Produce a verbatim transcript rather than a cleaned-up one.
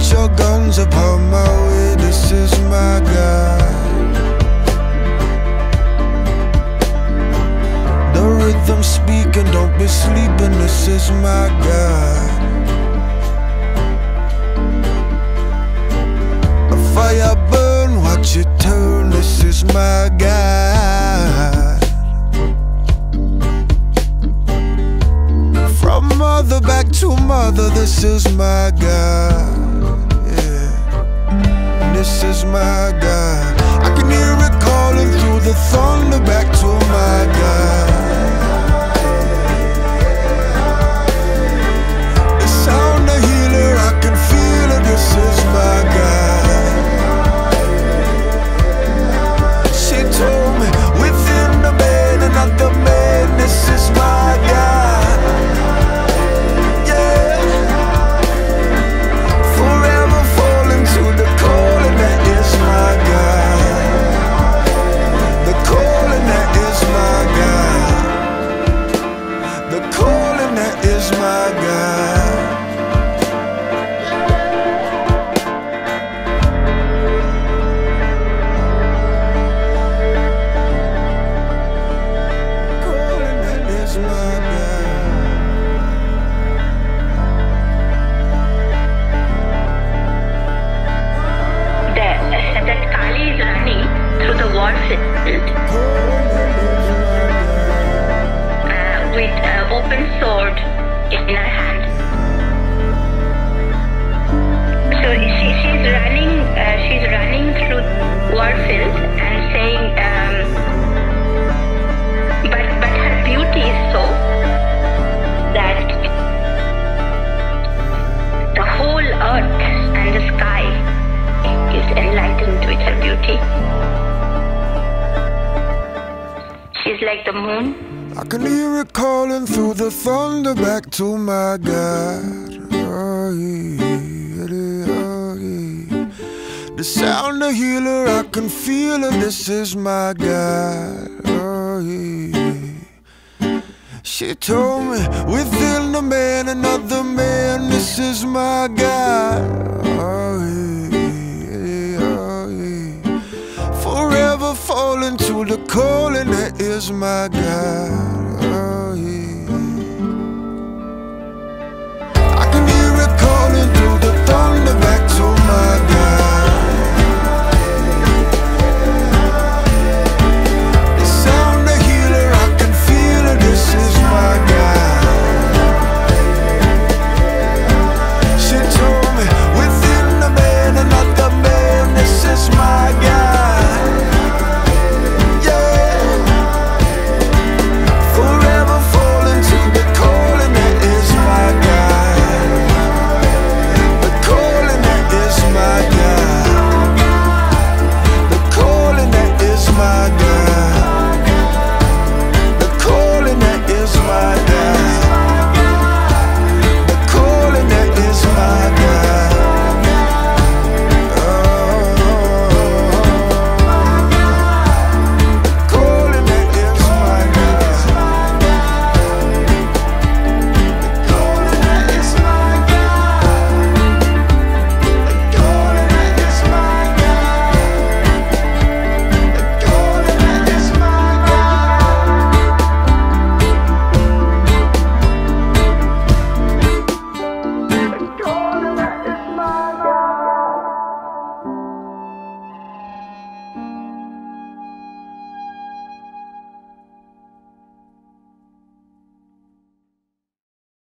your guns upon my way. This is my God. The rhythm speaking, don't be sleeping. This is my God. A fire burn, watch it turn. This is my God. From mother back to mother, this is my God. Yeah, this is my God. I can hear it calling through the thunder back to my God. The sound of healer, I can feel it. This is my God. She told me within the man and not the man. This is my God. Like the moon. I can hear it calling through the thunder back to my God. Oh, yeah, oh, yeah. The sound of healer, I can feel it. This is my God. Oh, yeah. She told me within the man another man. This is my God. Oh, yeah, oh, yeah. Forever falling to the calling, that is my God.